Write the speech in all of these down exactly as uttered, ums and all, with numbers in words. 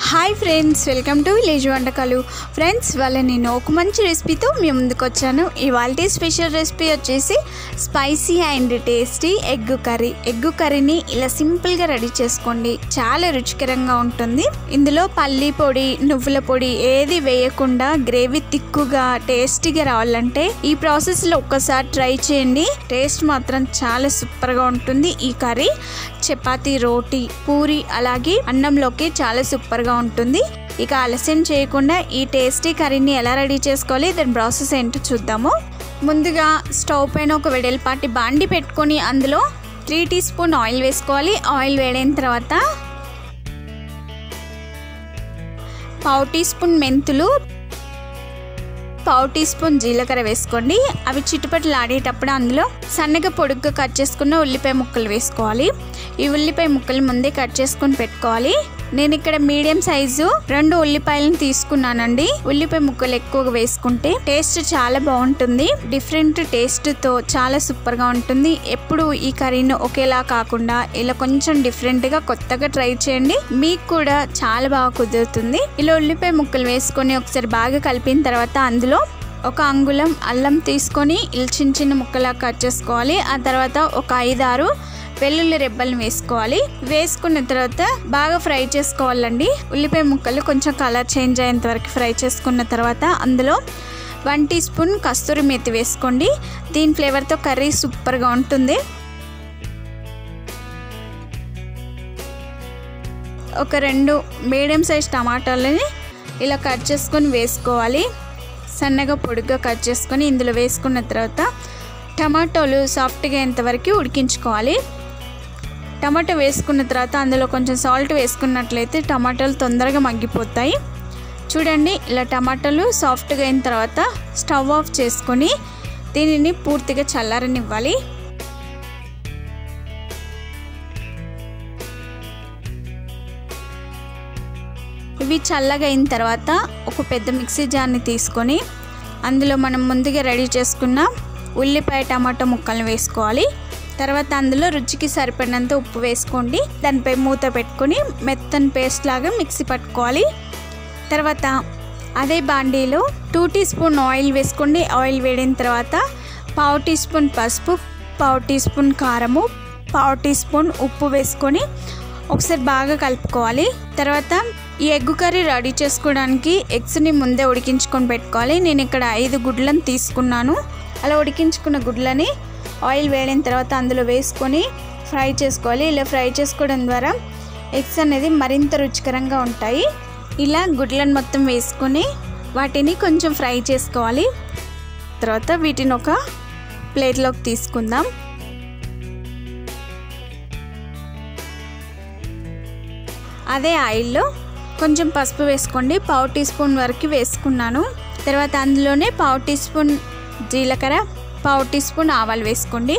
Hi friends, welcome to village వంటకాలు. Friends, వాళ్ళ నేను ఒక మంచి రెసిపీతో మీ ముందుకు వచ్చాను. ఇవాళ స్పెషల్ రెసిపీ వచ్చేసి spicy and tasty egg curry. Egg కర్రీని ఇలా సింపుల్గా రెడీ చేసుకోండి, చాలా రుచికరంగా ఉంటుంది. ఇందులో పల్లి పొడి, నువ్వుల పొడి ఏది వేయకుండా గ్రేవీ తిక్కుగా టేస్టీగా రావాలంటే ఈ ప్రాసెస్లో ఒక్కసారి ట్రై చేయండి. టేస్ట్ మాత్రం చాలా సూపర్గా ఉంటుంది. ఈ కర్రీ చపాతీ, రోటీ, పూరి అలాగే అన్నంలోకి చాలా సూపర్గా ఉంటుంది. ఇక ఆలస్యం చేయకుండా ఈ టేస్టీ కర్రీని ఎలా రెడీ చేసుకోవాలి, దాని ప్రాసెస్ ఏంటో చూద్దాము. ముందుగా స్టవ్ పైన ఒక వెడల్పాటి బాండి పెట్టుకొని అందులో త్రీ టీ స్పూన్ ఆయిల్ వేసుకోవాలి. ఆయిల్ వేడైన తర్వాత పావు టీ స్పూన్ మెంతులు, పావు టీ స్పూన్ జీలకర్ర వేసుకోండి. అవి చిటుపట్లు ఆడేటప్పుడు అందులో సన్నగా పొడుగ్గా కట్ చేసుకున్న ఉల్లిపాయ ముక్కలు వేసుకోవాలి. ఈ ఉల్లిపాయ ముక్కలు ముందే కట్ చేసుకొని పెట్టుకోవాలి. నేను ఇక్కడ మీడియం సైజు రెండు ఉల్లిపాయలను తీసుకున్నానండి. ఉల్లిపాయ ముక్కలు ఎక్కువగా వేసుకుంటే టేస్ట్ చాలా బాగుంటుంది. డిఫరెంట్ టేస్ట్తో చాలా సూపర్గా ఉంటుంది. ఎప్పుడు ఈ కర్రీని ఒకేలా కాకుండా ఇలా కొంచెం డిఫరెంట్గా కొత్తగా ట్రై చేయండి, మీకు కూడా చాలా బాగా కుదురుతుంది. ఇలా ఉల్లిపాయ ముక్కలు వేసుకొని ఒకసారి బాగా కలిపిన తర్వాత అందులో ఒక అంగుళం అల్లం తీసుకొని ఇలా చిన్న చిన్న ముక్కలా కట్ చేసుకోవాలి. ఆ తర్వాత ఒక ఐదారు వెల్లుల్లి రెబ్బలను వేసుకోవాలి. వేసుకున్న తర్వాత బాగా ఫ్రై చేసుకోవాలండి. ఉల్లిపాయ ముక్కలు కొంచెం కలర్ చేంజ్ అయ్యేంత వరకు ఫ్రై చేసుకున్న తర్వాత అందులో one teaspoon kasuri methi వేసుకోండి. దీని ఫ్లేవర్తో కర్రీ సూపర్గా ఉంటుంది. ఒక రెండు మీడియం సైజ్ టమాటాలని ఇలా కట్ చేసుకొని వేసుకోవాలి. సన్నగా పొడుగ్గా కట్ చేసుకొని ఇందులో వేసుకున్న తర్వాత టమాటోలు సాఫ్ట్గా అయ్యేంతవరకు ఉడికించుకోవాలి. టమాటో వేసుకున్న తర్వాత అందులో కొంచెం సాల్ట్ వేసుకున్నట్లయితే టమాటాలు తొందరగా మగ్గిపోతాయి. చూడండి, ఇలా టమాటాలు సాఫ్ట్గా అయిన తర్వాత స్టవ్ ఆఫ్ చేసుకొని దీనిని పూర్తిగా చల్లారనివ్వాలి. ఇవి చల్లగా అయిన తర్వాత ఒక పెద్ద మిక్సీ జార్ని తీసుకొని అందులో మనం ముందుగా రెడీ చేసుకున్న ఉల్లిపాయ టమాటో ముక్కలను వేసుకోవాలి. తర్వాత అందులో రుచికి సరిపడినంత ఉప్పు వేసుకోండి. దానిపై మూత పెట్టుకొని మెత్తని పేస్ట్ లాగా మిక్సీ పట్టుకోవాలి. తర్వాత అదే బాండీలో టూ టీ స్పూన్ ఆయిల్ వేసుకోండి. ఆయిల్ వేడిన తర్వాత పావు టీ స్పూన్ పసుపు, పావు టీ స్పూన్ కారము, పావు టీ స్పూన్ ఉప్పు వేసుకొని ఒకసారి బాగా కలుపుకోవాలి. తర్వాత ఈ ఎగ్ కర్రీ రెడీ చేసుకోవడానికి ఎగ్స్ని ముందే ఉడికించుకొని పెట్టుకోవాలి. నేను ఇక్కడ ఐదు గుడ్లను తీసుకున్నాను. అలా ఉడికించుకున్న గుడ్లని ఆయిల్ వేడిన తర్వాత అందులో వేసుకొని ఫ్రై చేసుకోవాలి. ఇలా ఫ్రై చేసుకోవడం ద్వారా ఎగ్స్ అనేది మరింత రుచికరంగా ఉంటాయి. ఇలా గుడ్లను మొత్తం వేసుకొని వాటిని కొంచెం ఫ్రై చేసుకోవాలి. తర్వాత వీటిని ఒక ప్లేట్లోకి తీసుకుందాం. అదే ఆయిల్లో కొంచెం పసుపు వేసుకోండి. పావు టీ స్పూన్ వరకు వేసుకున్నాను. తర్వాత అందులోనే పావు టీ స్పూన్ జీలకర్ర, పావు టీ స్పూన్ ఆవాలు వేసుకోండి.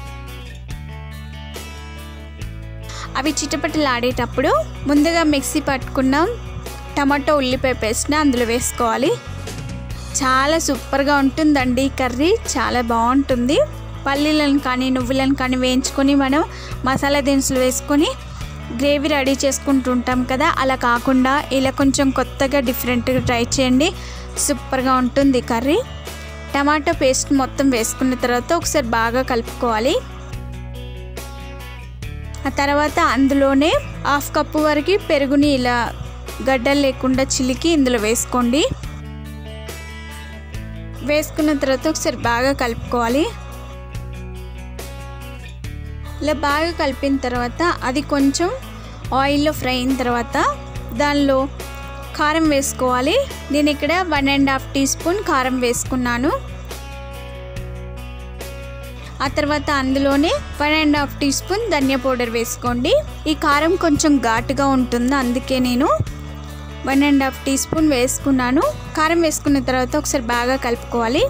అవి చిటపటలాడేటప్పుడు ముందుగా మిక్సీ పట్టుకున్న టమాటో ఉల్లిపాయ పేస్ట్ని అందులో వేసుకోవాలి. చాలా సూపర్గా ఉంటుందండి కర్రీ, చాలా బాగుంటుంది. పల్లీలను కానీ నువ్వులను కానీ వేయించుకొని మనం మసాలా దినుసులు వేసుకొని గ్రేవీ రెడీ చేసుకుంటుంటాం కదా, అలా కాకుండా ఇలా కొంచెం కొత్తగా డిఫరెంట్గా ట్రై చేయండి, సూపర్గా ఉంటుంది కర్రీ. టమాటో పేస్ట్ మొత్తం వేసుకున్న తర్వాత ఒకసారి బాగా కలుపుకోవాలి. ఆ తర్వాత అందులోనే హాఫ్ కప్పు వరకు పెరుగుని ఇలా గడ్డలు లేకుండా చిలికి ఇందులో వేసుకోండి. వేసుకున్న తర్వాత ఒకసారి బాగా కలుపుకోవాలి. ఇలా బాగా కలిపిన తర్వాత అది కొంచెం ఆయిల్లో ఫ్రై అయిన తర్వాత దానిలో కారం వేసుకోవాలి. నేను ఇక్కడ one and half teaspoon కారం వేసుకున్నాను. ఆ తర్వాత అందులోనే one and half teaspoon ధనియా పౌడర్ వేసుకోండి. ఈ కారం కొంచెం ఘాటుగా ఉంటుంది, అందుకే నేను one and half teaspoon వేసుకున్నాను. కారం వేసుకున్న తర్వాత ఒకసారి బాగా కలుపుకోవాలి.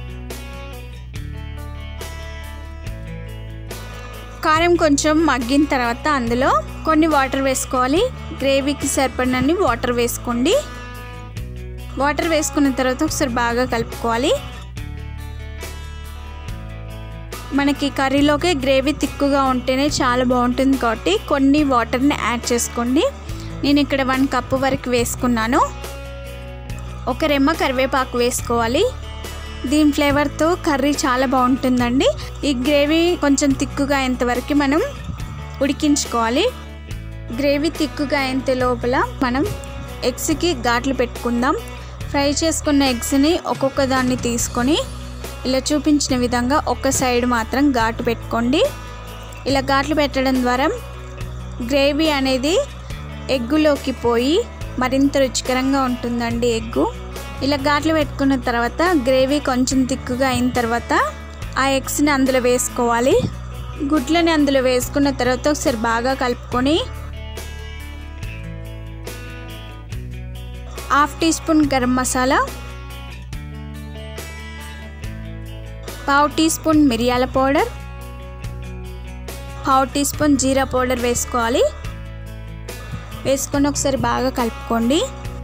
కారం కొంచెం మగ్గిన తర్వాత అందులో కొన్ని వాటర్ వేసుకోవాలి. గ్రేవీకి సరిపడినన్ని వాటర్ వేసుకోండి. వాటర్ వేసుకున్న తర్వాత ఒకసారి బాగా కలుపుకోవాలి. మనకి కర్రీలోకి గ్రేవీ తిక్కుగా ఉంటేనే చాలా బాగుంటుంది కాబట్టి కొన్ని వాటర్ని యాడ్ చేసుకోండి. నేను ఇక్కడ వన్ కప్పు వరకు వేసుకున్నాను. ఒక రెమ్మ కరివేపాకు వేసుకోవాలి. దీని ఫ్లేవర్తో కర్రీ చాలా బాగుంటుందండి. ఈ గ్రేవీ కొంచెం తిక్కుగా అయ్యేంతవరకు మనం ఉడికించుకోవాలి. గ్రేవీ తిక్కుగా అయ్యేంత లోపల మనం ఎగ్స్కి ఘాట్లు పెట్టుకుందాం. ఫ్రై చేసుకున్న ఎగ్స్ని ఒక్కొక్క దాన్ని తీసుకొని ఇలా చూపించిన విధంగా ఒక సైడ్ మాత్రం ఘాటు పెట్టుకోండి. ఇలా ఘాట్లు పెట్టడం ద్వారా గ్రేవీ అనేది ఎగ్గులోకి పోయి మరింత రుచికరంగా ఉంటుందండి ఎగ్గు. ఇలా ఘాట్లు పెట్టుకున్న తర్వాత గ్రేవీ కొంచెం తిక్కుగా అయిన తర్వాత ఆ ఎగ్స్ని అందులో వేసుకోవాలి. గుడ్లని అందులో వేసుకున్న తర్వాత ఒకసారి బాగా కలుపుకొని half teaspoon garam masala, పావు టీ స్పూన్ మిరియాల పౌడర్, పావు టీ స్పూన్ జీరా పౌడర్ వేసుకోవాలి. వేసుకొని ఒకసారి బాగా కలుపుకోండి.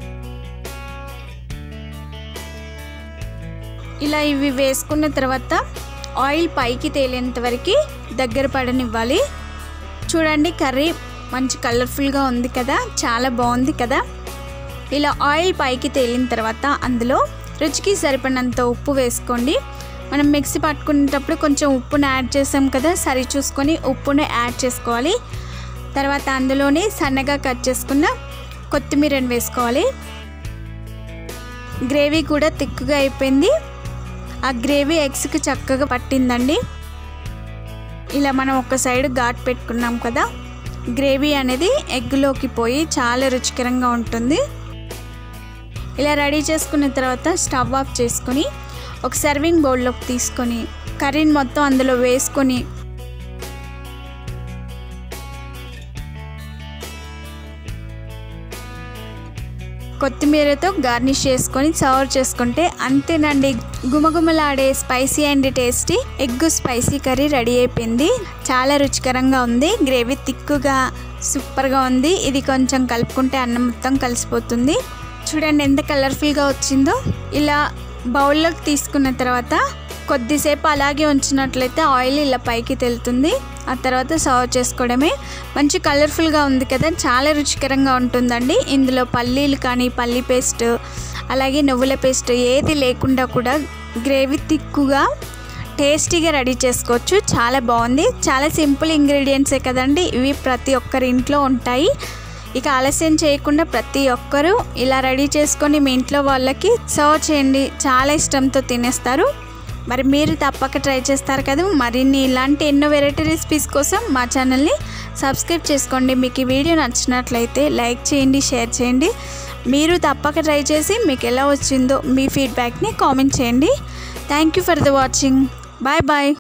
ఇలా ఇవి వేసుకున్న తర్వాత ఆయిల్ పైకి తేలేంత వరకు దగ్గర పడనివ్వాలి. చూడండి కర్రీ మంచి కలర్ఫుల్గా ఉంది కదా, చాలా బాగుంది కదా. ఇలా ఆయిల్ పైకి తేలిన తర్వాత అందులో రుచికి సరిపడినంత ఉప్పు వేసుకోండి. మనం మిక్సీ పట్టుకునేటప్పుడు కొంచెం ఉప్పును యాడ్ చేసాం కదా, సరి చూసుకొని ఉప్పును యాడ్ చేసుకోవాలి. తర్వాత అందులోనే సన్నగా కట్ చేసుకున్న కొత్తిమీరని వేసుకోవాలి. గ్రేవీ కూడా తిక్కుగా అయిపోయింది. ఆ గ్రేవీ ఎగ్స్కి చక్కగా పట్టిందండి. ఇలా మనం ఒక సైడ్ ఘాట్ పెట్టుకున్నాం కదా, గ్రేవీ అనేది ఎగ్లోకి పోయి చాలా రుచికరంగా ఉంటుంది. ఇలా రెడీ చేసుకున్న తర్వాత స్టవ్ ఆఫ్ చేసుకొని ఒక సర్వింగ్ బౌల్లోకి తీసుకొని కర్రీని మొత్తం అందులో వేసుకొని కొత్తిమీరతో గార్నిష్ చేసుకొని సర్వ్ చేసుకుంటే అంతేనండి, గుమగుమలాడే spicy and tasty egg spicy curry ready అయిపోయింది. చాలా రుచికరంగా ఉంది. గ్రేవీ తిక్కుగా సూపర్గా ఉంది. ఇది కొంచెం కలుపుకుంటే అన్నం మొత్తం కలిసిపోతుంది. చూడండి ఎంత కలర్ఫుల్గా వచ్చిందో. ఇలా బౌల్లోకి తీసుకున్న తర్వాత కొద్దిసేపు అలాగే ఉంచినట్లయితే ఆయిల్ ఇలా పైకి తెలుతుంది. ఆ తర్వాత సర్వ్ చేసుకోవడమే. మంచి కలర్ఫుల్గా ఉంది కదా, చాలా రుచికరంగా ఉంటుందండి. ఇందులో పల్లీలు కానీ పల్లీ పేస్ట్ అలాగే నువ్వుల పేస్ట్ ఏది లేకుండా కూడా గ్రేవీ తిక్కుగా టేస్టీగా రెడీ చేసుకోవచ్చు. చాలా బాగుంది. చాలా సింపుల్ ఇంగ్రీడియంట్సే కదండి, ఇవి ప్రతి ఒక్కరి ఇంట్లో ఉంటాయి. ఇక ఆలస్యం చేయకుండా ప్రతి ఒక్కరూ ఇలా రెడీ చేసుకొని మీ ఇంట్లో వాళ్ళకి సర్వ్ చేయండి. చాలా ఇష్టంతో తినేస్తారు. మరి మీరు తప్పక ట్రై చేస్తారు కదా. మరిన్ని ఇలాంటి ఎన్నో వెరైటీ రెసిపీస్ కోసం మా ఛానల్ని సబ్స్క్రైబ్ చేసుకోండి. మీకు ఈ వీడియో నచ్చినట్లయితే లైక్ చేయండి, షేర్ చేయండి. మీరు తప్పక ట్రై చేసి మీకు ఎలా వచ్చిందో మీ ఫీడ్బ్యాక్ని కామెంట్ చేయండి. Thank you for the watching. Bye bye.